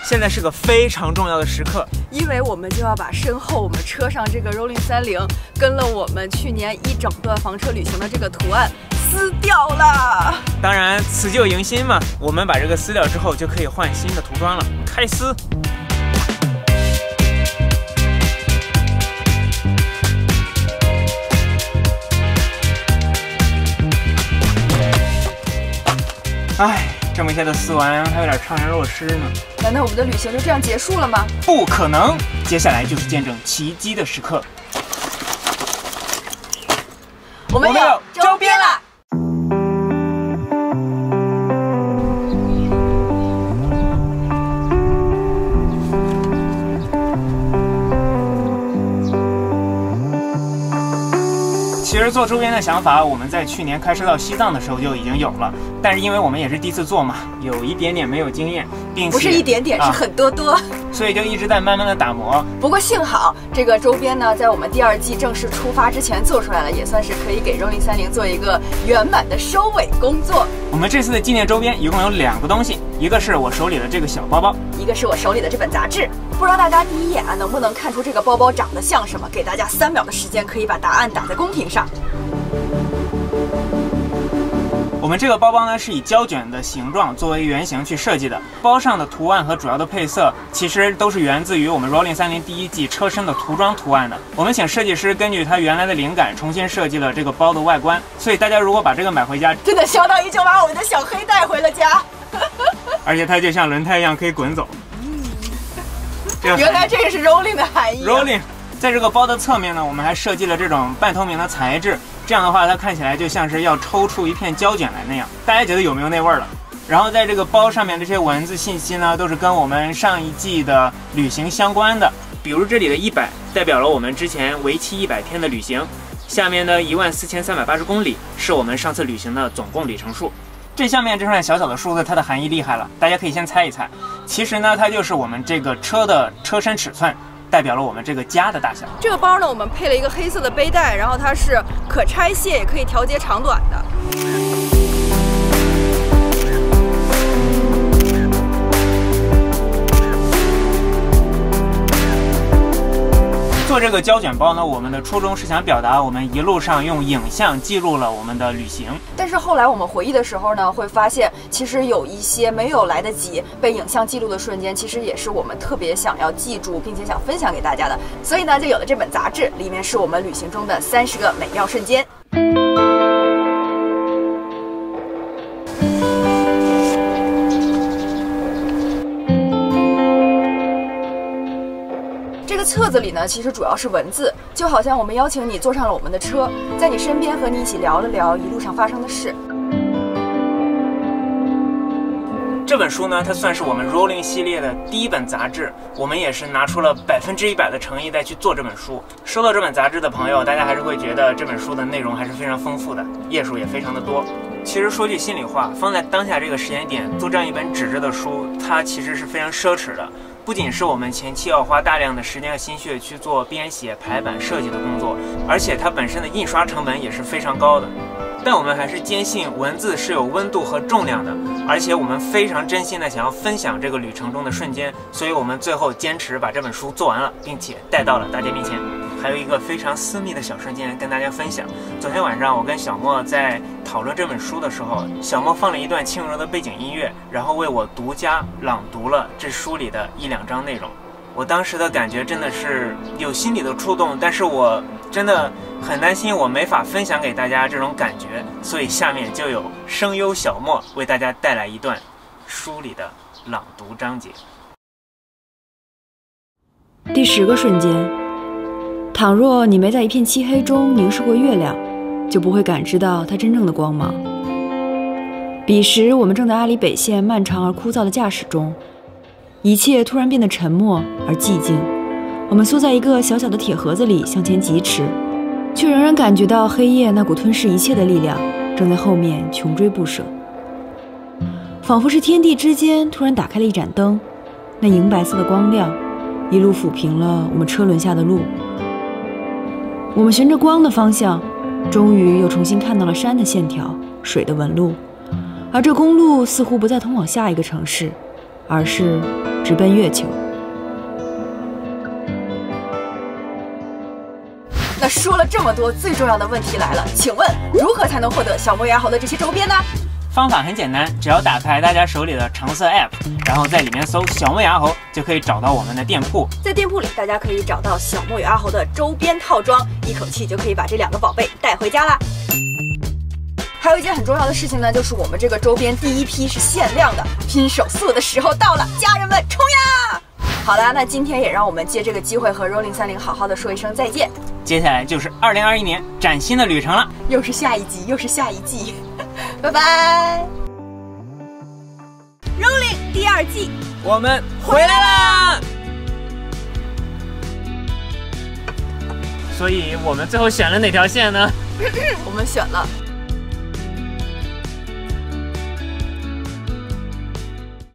现在是个非常重要的时刻， 因为我们就要把身后我们车上这个 Rolling 30跟了我们去年一整段房车旅行的这个图案撕掉了。 当然辞旧迎新嘛，我们把这个撕掉之后就可以换新的涂装了，开撕。唉，这么一下子撕完，还有点怅然若失呢。 难道我们的旅行就这样结束了吗？ 不可能，接下来就是见证奇迹的时刻。 我们有周边了。 其实做周边的想法，我们在去年开车到西藏的时候就已经有了，但是因为我们也是第一次做嘛，有一点点没有经验，并且不是一点点，是很多， 所以就一直在慢慢的打磨。 不过幸好这个周边呢，在我们第2季正式出发之前做出来了，也算是可以给Rolling 30做一个圆满的收尾工作。 我们这次的纪念周边一共有2个东西，一个是我手里的这个小包包， 一个是我手里的这本杂志。不知道大家第一眼能不能看出这个包包长得像什么？给大家3秒的时间，可以把答案打在公屏上。 我们这个包包呢是以胶卷的形状作为原型去设计的，包上的图案和主要的配色其实都是源自于我们 Rolling 30第1季车身的涂装图案的。我们请设计师根据它原来的灵感重新设计了这个包的外观，所以大家如果把这个买回家， 真的相当于就把我们的小黑带回了家。 而且它就像轮胎一样可以滚走。 原来这个是 Rolling 的含义。 Rolling， 在这个包的侧面呢，我们还设计了这种半透明的材质，这样的话它看起来就像是要抽出一片胶卷来那样。大家觉得有没有那味儿了？然后在这个包上面这些文字信息呢，都是跟我们上一季的旅行相关的。比如这里的100代表了我们之前为期100天的旅行，下面的14380公里是我们上次旅行的总共里程数。这下面这串小小的数字，它的含义厉害了，大家可以先猜一猜。其实呢，它就是我们这个车的车身尺寸，代表了我们这个家的大小。 这个包呢，我们配了一个黑色的背带，然后它是可拆卸，也可以调节长短的。 做这个胶卷包呢，我们的初衷是想表达我们一路上用影像记录了我们的旅行。 但是后来我们回忆的时候呢，会发现其实有一些没有来得及被影像记录的瞬间，其实也是我们特别想要记住并且想分享给大家的。所以呢，就有了这本杂志，里面是我们旅行中的30个美妙瞬间。这个册子里呢，其实主要是文字，就好像我们邀请你坐上了我们的车，在你身边和你一起聊了聊一路上发生的事。 这本书呢，它算是我们 Rolling 系列的第1本杂志，我们也是拿出了100%的诚意再去做这本书。收到这本杂志的朋友，大家还是会觉得这本书的内容还是非常丰富的，页数也非常的多。其实说句心里话，放在当下这个时间点做这样一本纸质的书，它其实是非常奢侈的。不仅是我们前期要花大量的时间和心血去做编写、排版、设计的工作，而且它本身的印刷成本也是非常高的。但我们还是坚信文字是有温度和重量的，而且我们非常真心的想要分享这个旅程中的瞬间，所以我们最后坚持把这本书做完了，并且带到了大家面前。还有一个非常私密的小瞬间跟大家分享。昨天晚上我跟小莫在讨论这本书的时候，小莫放了一段轻柔的背景音乐，然后为我独家朗读了这书里的1、2章内容。我当时的感觉真的是有心理的触动，但是我真的很担心我没法分享给大家这种感觉，所以下面就有声优小莫为大家带来一段书里的朗读章节。 第10个瞬间，倘若你没在一片漆黑中凝视过月亮，就不会感知到它真正的光芒。彼时我们正在阿里北线漫长而枯燥的驾驶中，一切突然变得沉默而寂静。我们缩在一个小小的铁盒子里向前疾驰，却仍然感觉到黑夜那股吞噬一切的力量正在后面穷追不舍。仿佛是天地之间突然打开了一盏灯，那银白色的光亮一路抚平了我们车轮下的路。我们循着光的方向，终于又重新看到了山的线条、水的纹路，而这公路似乎不再通往下一个城市，而是直直奔月球。 那说了这么多，最重要的问题来了，请问如何才能获得小莫牙猴的这些周边呢？ 方法很简单，只要打开大家手里的橙色 App， 然后在里面搜小莫牙猴，就可以找到我们的店铺。 在店铺里，大家可以找到小莫与阿猴的周边套装，一口气就可以把这2个宝贝带回家啦。还有一件很重要的事情呢，就是我们这个周边第一批是限量的，拼手速的时候到了，家人们冲呀！好啦，那今天也让我们借这个机会和 Rolling30好好的说一声再见。 接下来就是2021年崭新的旅程了， 又是下一集，又是下一季，拜拜。Rolling 第2季， 我们回来啦！所以我们最后选了哪条线呢？ 我们选了